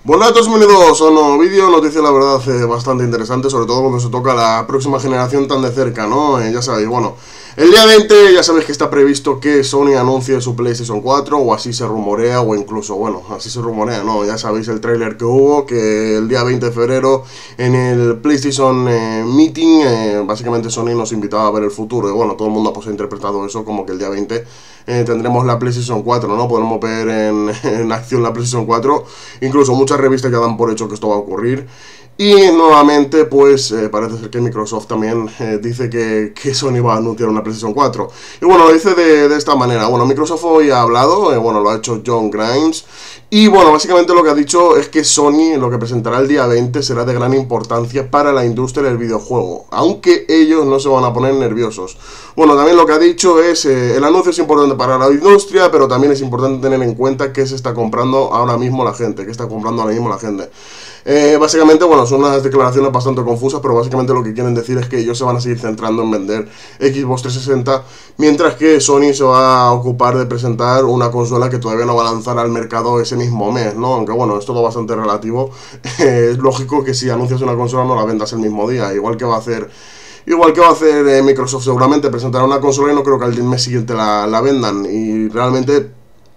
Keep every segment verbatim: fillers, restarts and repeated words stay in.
Bueno, a todos bienvenidos a un nuevo vídeo, noticia la verdad eh, bastante interesante, sobre todo cuando se toca la próxima generación tan de cerca, ¿no? Eh, ya sabéis, bueno, el día veinte ya sabéis que está previsto que Sony anuncie su PlayStation cuatro, o así se rumorea, o incluso, bueno, así se rumorea, ¿no? Ya sabéis el tráiler que hubo, que el día veinte de febrero en el PlayStation eh, Meeting, eh, básicamente Sony nos invitaba a ver el futuro, y bueno, todo el mundo pues, ha interpretado eso como que el día veinte eh, tendremos la PlayStation cuatro, ¿no? Podremos ver en, en acción la PlayStation cuatro, incluso muchas revistas ya dan por hecho que esto va a ocurrir. Y nuevamente, pues eh, parece ser que Microsoft también eh, dice que, que Sony va a anunciar una PlayStation cuatro. Y bueno, lo dice de, de esta manera. Bueno, Microsoft hoy ha hablado, eh, bueno, lo ha hecho John Grimes. Y bueno, básicamente lo que ha dicho es que Sony, lo que presentará el día veinte, será de gran importancia para la industria del videojuego, aunque ellos no se van a poner nerviosos. Bueno, también lo que ha dicho es, eh, el anuncio es importante para la industria, pero también es importante tener en cuenta qué se está comprando ahora mismo la gente, qué está comprando ahora mismo la gente. Eh, básicamente, bueno, son unas declaraciones bastante confusas, pero básicamente lo que quieren decir es que ellos se van a seguir centrando en vender Xbox trescientos sesenta, mientras que Sony se va a ocupar de presentar una consola que todavía no va a lanzar al mercado ese mismo mes, ¿no? Aunque bueno, es todo bastante relativo. Eh, es lógico que si anuncias una consola no la vendas el mismo día, igual que va a hacer... Igual que va a hacer eh, Microsoft, seguramente presentará una consola y no creo que al mes siguiente la, la vendan. Y realmente,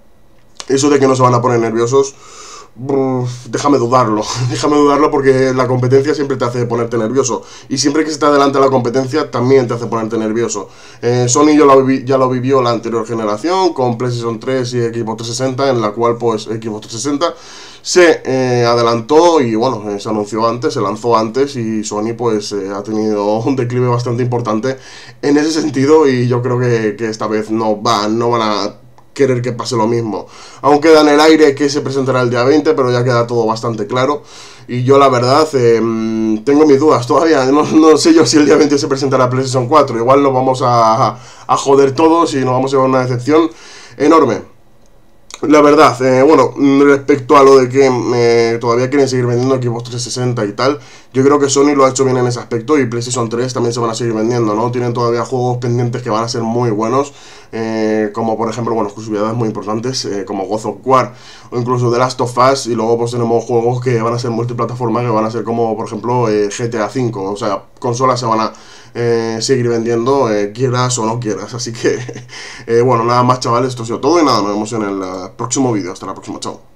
eso de que no se van a poner nerviosos, brr, déjame dudarlo. Déjame dudarlo porque la competencia siempre te hace ponerte nervioso. Y siempre que se está delante de la competencia, también te hace ponerte nervioso. Eh, Sony ya lo, ya lo vivió la anterior generación, con PlayStation tres y Xbox trescientos sesenta, en la cual pues Xbox trescientos sesenta se eh, adelantó y bueno, eh, se anunció antes, se lanzó antes y Sony pues eh, ha tenido un declive bastante importante en ese sentido y yo creo que, que esta vez no, va, no van a querer que pase lo mismo. Aún queda en el aire que se presentará el día veinte, pero ya queda todo bastante claro. Y yo la verdad eh, tengo mis dudas todavía, no, no sé yo si el día veinte se presentará PlayStation cuatro, igual nos vamos a, a joder todos y nos vamos a llevar una decepción enorme. La verdad, eh, bueno, respecto a lo de que eh, todavía quieren seguir vendiendo Xbox trescientos sesenta y tal, yo creo que Sony lo ha hecho bien en ese aspecto y PlayStation tres también se van a seguir vendiendo, ¿no? Tienen todavía juegos pendientes que van a ser muy buenos, eh, como por ejemplo, bueno, exclusividades muy importantes, eh, como God of War o incluso The Last of Us, y luego pues tenemos juegos que van a ser multiplataforma, que van a ser como por ejemplo eh, G T A cinco, o sea, consolas se van a eh, seguir vendiendo, eh, quieras o no quieras, así que, eh, bueno, nada más chavales, esto ha sido todo y nada, nos vemos en el uh, próximo vídeo, hasta la próxima, chao.